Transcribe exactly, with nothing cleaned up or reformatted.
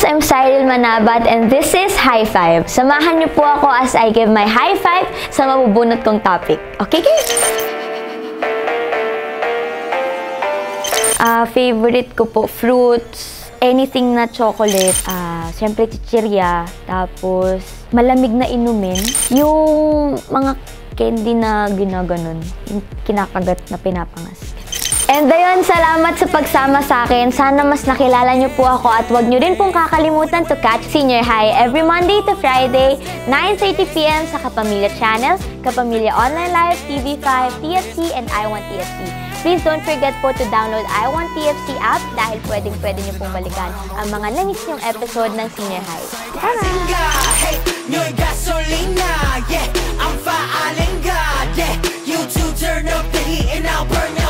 I'm Cyril Manabat and this is High Five. Samahan niyo po ako as I give my high five sa mabubunot kong topic. Okay, guys? Uh, favorite ko po, fruits, anything na chocolate, uh, siyempre chichirya, tapos malamig na inumin, yung mga candy na ginaganon, yung kinakagat na pinapangas. And ayun, salamat sa pagsama sa akin. Sana mas nakilala niyo po ako at huwag niyo rin pong kakalimutan to catch Senior High every Monday to Friday, nine thirty p m sa Kapamilya Channels, Kapamilya Online Live, T V five, T F C, and I Want T F C. Please don't forget po to download I Want T F C app dahil pwedeng-pwede niyo pong balikan ang mga nangis niyong episode ng Senior High. Tara!